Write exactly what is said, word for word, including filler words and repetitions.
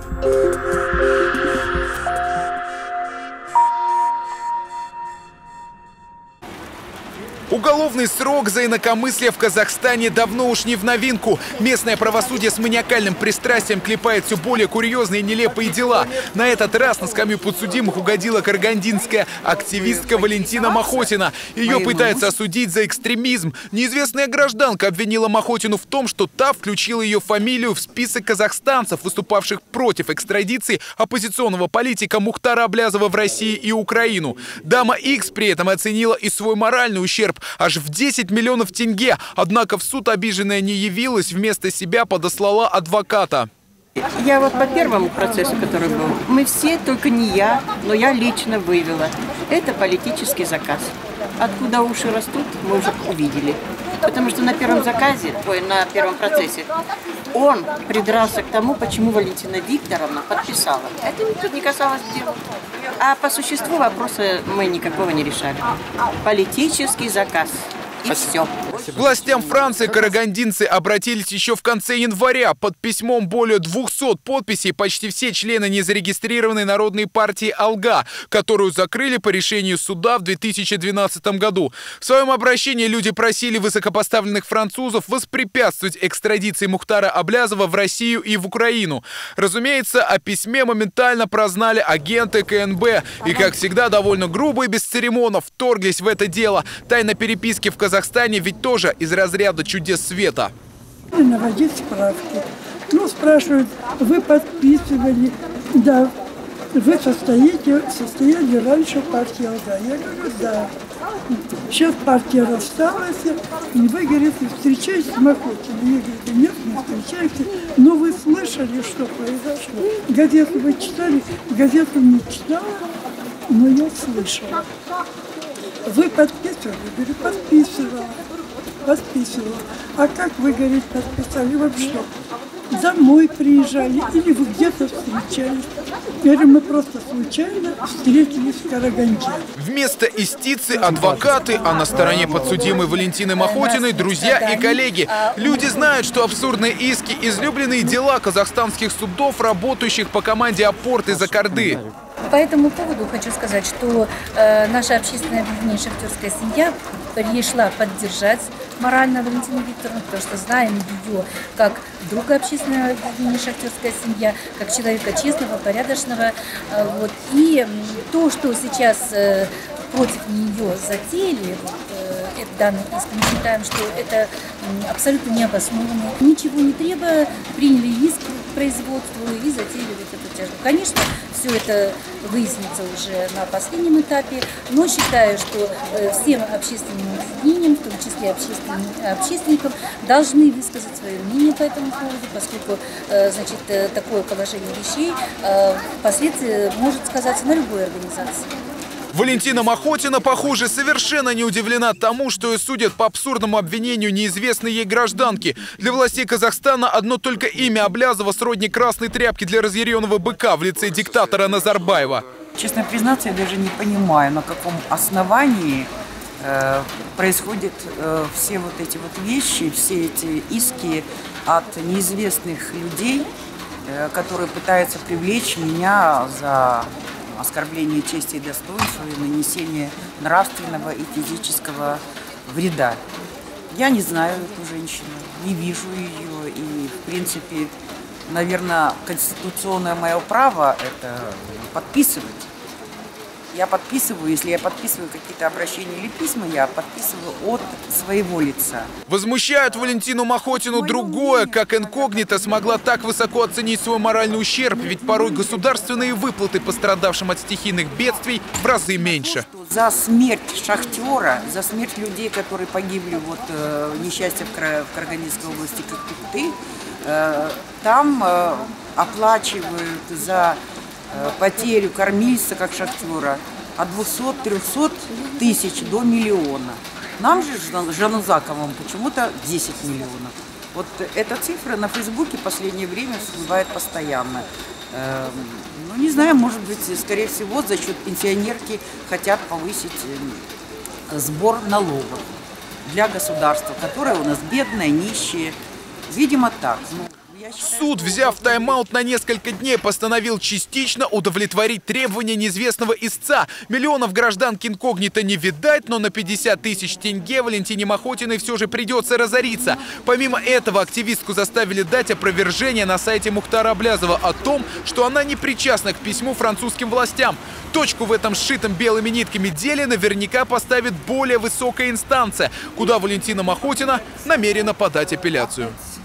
Уголовный срок за инакомыслие в Казахстане давно уж не в новинку. Местное правосудие с маниакальным пристрастием клепает все более курьезные и нелепые дела. На этот раз на скамью подсудимых угодила карагандинская активистка Валентина Махотина. Ее пытаются осудить за экстремизм. Неизвестная гражданка обвинила Махотину в том, что та включила ее фамилию в список казахстанцев, выступавших против экстрадиции оппозиционного политика Мухтара Аблязова в России и Украину. Дама Икс при этом оценила и свой моральный ущерб аж в десять миллионов тенге. Однако в суд обиженная не явилась, вместо себя подослала адвоката. Я вот по первому процессу, который был, мы все, только не я, но я лично выявила. Это политический заказ. Откуда уши растут, мы уже увидели. Потому что на первом заказе, ой, на первом процессе, он придрался к тому, почему Валентина Викторовна подписала. Это никак не касалось дела. А по существу вопроса мы никакого не решали. Политический заказ. И все. Властям Франции карагандинцы обратились еще в конце января. Под письмом более двухсот подписей почти все члены незарегистрированной народной партии «Алга», которую закрыли по решению суда в две тысячи двенадцатом году. В своем обращении люди просили высокопоставленных французов воспрепятствовать экстрадиции Мухтара Аблязова в Россию и в Украину. Разумеется, о письме моментально прознали агенты ка эн бэ и, как всегда, довольно грубо и без церемонов вторглись в это дело. Тайна переписки в Казахстане Казахстане ведь тоже из разряда чудес света. Наводить справки. Ну, спрашивают, вы подписывали, да, вы состоите, состояли раньше в партии «Алга». Я говорю, да. Сейчас партия рассталась, и вы, говорите, встречаетесь с Махотиной. Я говорю, нет, не встречаетесь. Но вы слышали, что произошло? Газету вы читали? Газету не читала, но я слышала. Вы подписывали? Я говорю, подписывала. Подписывала. А как вы, говорите, подписали? Вы что, домой приезжали или вы где-то встречались? Я говорю, мы просто случайно встретились в Караганде. Вместо истицы адвокаты, а на стороне подсудимой Валентины Махотиной друзья и коллеги. Люди знают, что абсурдные иски – излюбленные дела казахстанских судов, работающих по команде «Апорт» из Аккарды. По этому поводу хочу сказать, что э, наша общественная объединение «Шахтерская семья» пришла поддержать морально Валентину Викторовну, потому что знаем ее как друга общественного объединения «Шахтерская семья», как человека честного, порядочного. Э, вот. И то, что сейчас э, против нее затеяли, вот, э, данный иск, мы считаем, что это э, абсолютно необоснованно. Ничего не требуя, приняли иск к производству и затеяли вот эту тяжбу. Конечно, все это выяснится уже на последнем этапе, но считаю, что всем общественным объединениям, в том числе общественным, общественникам, должны высказать свое мнение по этому поводу, поскольку значит, такое положение вещей впоследствии может сказаться на любой организации. Валентина Махотина, похоже, совершенно не удивлена тому, что ее судят по абсурдному обвинению неизвестной ей гражданки. Для властей Казахстана одно только имя Аблязова сродни красной тряпки для разъяренного быка в лице диктатора Назарбаева. Честно признаться, я даже не понимаю, на каком основании э, происходят э, все вот эти вот вещи, все эти иски от неизвестных людей, э, которые пытаются привлечь меня за оскорбление чести и достоинства и нанесение нравственного и физического вреда. Я не знаю эту женщину, не вижу ее, и, в принципе, наверное, конституционное мое право – это подписывать. Я подписываю, если я подписываю какие-то обращения или письма, я подписываю от своего лица. Возмущает Валентину Махотину другое, как инкогнито смогла так высоко оценить свой моральный ущерб, ведь порой государственные выплаты пострадавшим от стихийных бедствий в разы меньше. За смерть шахтера, за смерть людей, которые погибли вот э, несчастье в, Кар в Карагандинской области, как ты, э, там э, оплачивают за потерю кормильца как шахтера от двухсот-трёхсот тысяч до миллиона. Нам же, Жанузаковым, почему-то десять миллионов. Вот эта цифра на Фейсбуке в последнее время всплывает постоянно. Э, ну, не знаю, может быть, скорее всего, за счет пенсионерки хотят повысить сбор налогов для государства, которое у нас бедное, нищее. Видимо, так. Суд, взяв тайм-аут на несколько дней, постановил частично удовлетворить требования неизвестного истца. Миллионов гражданки инкогнито не видать, но на пятьдесят тысяч тенге Валентине Махотиной все же придется разориться. Помимо этого, активистку заставили дать опровержение на сайте Мухтара Аблязова о том, что она не причастна к письму французским властям. Точку в этом сшитом белыми нитками деле наверняка поставит более высокая инстанция, куда Валентина Махотина намерена подать апелляцию.